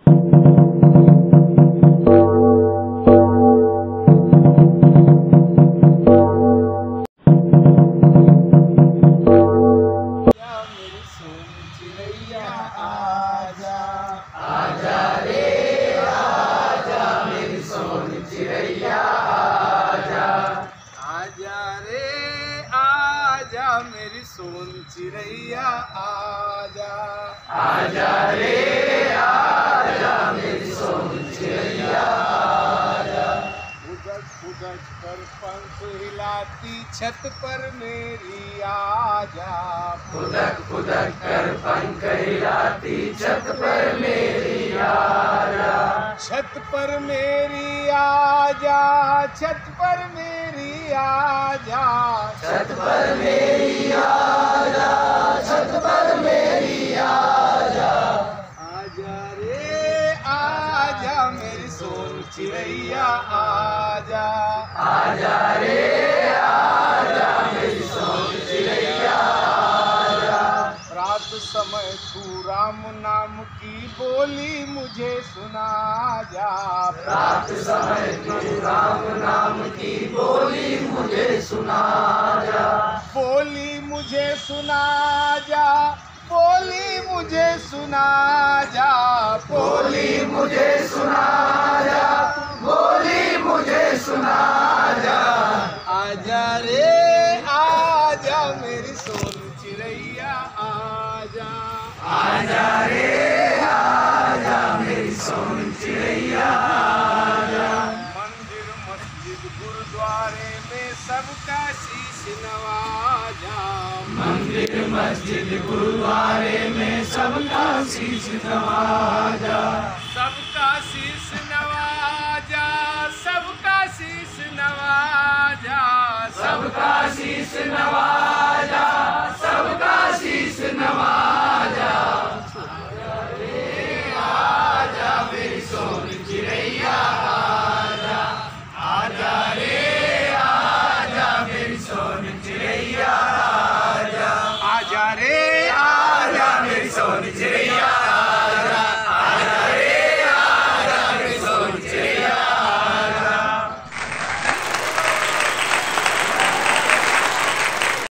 मेरी सोन चिड़ैया आजा, आजा रे आजा मेरी सोन चिड़ैया आजा। उदक उदक कर पंख हिलाती छत पर मेरी आजा, उदक उदक कर पंख हिलाती छत पर मेरी आजा। छत पर मेरी आजा, छत पर मेरी आजा, छत पर मेरी आजा, छत पर मेरी आजा। आजा रे आजा मेरी सोन चिड़ैया आजा, आजा रे आजा मेरी सोन चिड़ैया आजा। रात समय तू राम नाम की बोली मुझे सुना जा, रात समय तू राम नाम की बोली मुझे सुना जा। बोली मुझे सुना जा, बोली मुझे सुना जा, बोली मुझे सुना जा, बोली मुझे सुना जा। आजा रे आजा मेरी सोन चिड़ैया आजा, आजा रे आजा मेरी सोन चिड़ैया आजा। मंदिर मस्जिद गुरुद्वारे में सबका शीश नवाजा, मंदिर मस्जिद गुरुद्वारे में सबका शीश नवाजा। सबका शीश नवाजा, सबका शीश नवाजा, सबका शीश नवाजा,